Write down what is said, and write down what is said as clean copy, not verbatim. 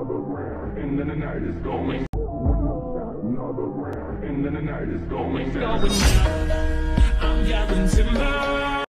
another round, and then the night is going. One more shot, another round, and then the night is going down.